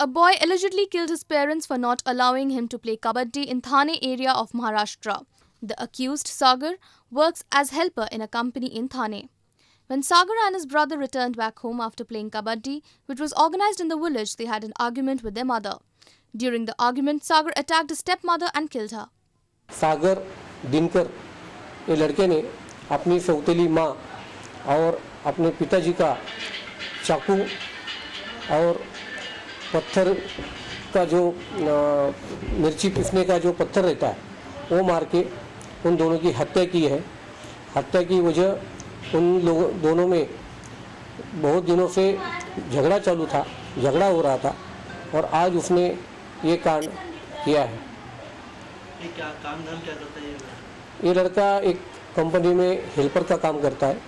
A boy allegedly killed his parents for not allowing him to play Kabbadi in Thane area of Maharashtra. The accused, Sagar, works as helper in a company in Thane. When Sagar and his brother returned back home after playing Kabbadi, which was organized in the village, they had an argument with their mother. During the argument, Sagar attacked his stepmother and killed her. सागर दिनकर ये लड़के ने अपनी सौतेली माँ और अपने पिताजी का चाकू और पत्थर का जो मिर्ची पीसने का जो पत्थर रहता है वो मार के उन दोनों की हत्या की है। हत्या की वजह उन लोगों दोनों में बहुत दिनों से झगड़ा चालू था, झगड़ा हो रहा था और आज उसने ये कांड किया है। क्या काम धाम क्या करता है ये लड़का एक कंपनी में हेल्पर का काम करता है।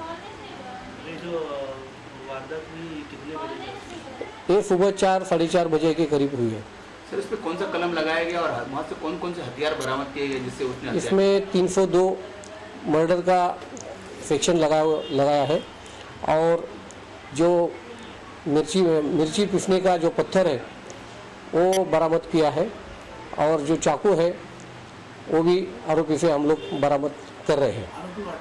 ये जो वारदात हुई कितने बजे? ये सुबह 4-4:30 बजे के करीब हुई है। सर, इस पे कौन सा कलम लगाया गया और वहाँ से कौन कौन से हथियार बरामद किए गए जिससे उसने? इसमें 302 मर्डर का सेक्शन लगाया है और जो मिर्ची पीसने का जो पत्थर है वो बरामद किया है और जो चाकू है वो भी आरोपी से हम लोग बरामद कर रहे हैं।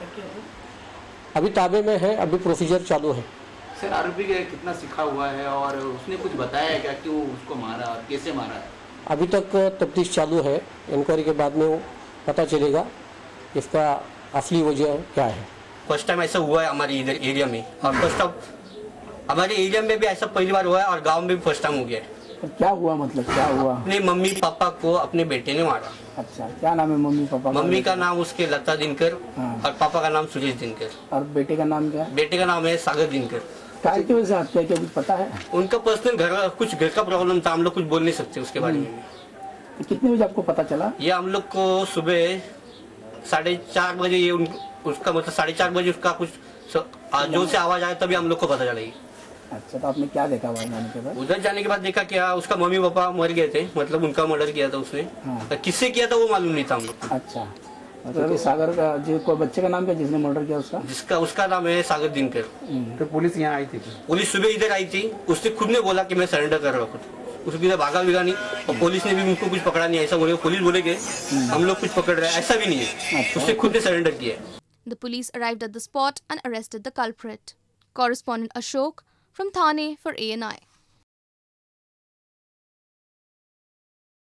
अभी ताबे में है, अभी प्रोसीजर चालू है। सर, आरोपी का कितना सीखा हुआ है और उसने कुछ बताया है क्या, क्यों उसको मारा और कैसे मारा है? अभी तक तफ्तीश चालू है, इंक्वायरी के बाद में वो पता चलेगा इसका असली वजह क्या है। फर्स्ट टाइम ऐसा हुआ है हमारे इधर एरिया में और फर्स्ट टाइम हमारे एरिया में भी ऐसा पहली बार हुआ है और गांव में भी फर्स्ट टाइम हो गया है। क्या हुआ, मतलब क्या हुआ? अपने मम्मी पापा को अपने बेटे ने मारा। अच्छा, क्या नाम है मम्मी पापा? मम्मी का नाम उसके लता दिनकर और पापा का नाम सुरेश दिनकर। और बेटे का नाम क्या? बेटे का नाम है सागर दिनकर। क्या की वजह से हत्या किया, कुछ पता है? उनका पर्सनल घर का प्रॉब्लम था, हम लोग कुछ बोल नहीं सकते उसके बारे में। कितने बजे आपको पता चला? ये हम लोग को सुबह 4:30 बजे, ये उसका मतलब 4:30 बजे उसका कुछ जोर से आवाज आया तभी हम लोग को पता चला। अच्छा, तो आपने क्या देखा वहाँ जाने के बाद? उधर जाने के बाद देखा क्या उसका मम्मी पापा मर गए थे, मतलब उनका मर्डर किया था उसने। किससे किया था वो मालूम नहीं था हम लोग। अच्छा, तो सागर का जो कोई बच्चे का नाम क्या जिसने मर्डर किया उसका नाम है सागर दिनकर। तो पुलिस यहाँ आई थी? पुलिस सुबह इधर आई थी, उसने खुद ने बोला कि मैं सरेंडर कर रहा हूँ। उसकी इधर भागा भी नहीं और पुलिस ने भी उनको कुछ पकड़ा नहीं। ऐसा बोले पुलिस बोलेगे हम लोग कुछ पकड़ रहे हैं, ऐसा भी नहीं है। उसने खुद ने सरेंडर किया। The police arrived at the spot and arrested the culprit. Correspondent Ashok from Thane for ANI.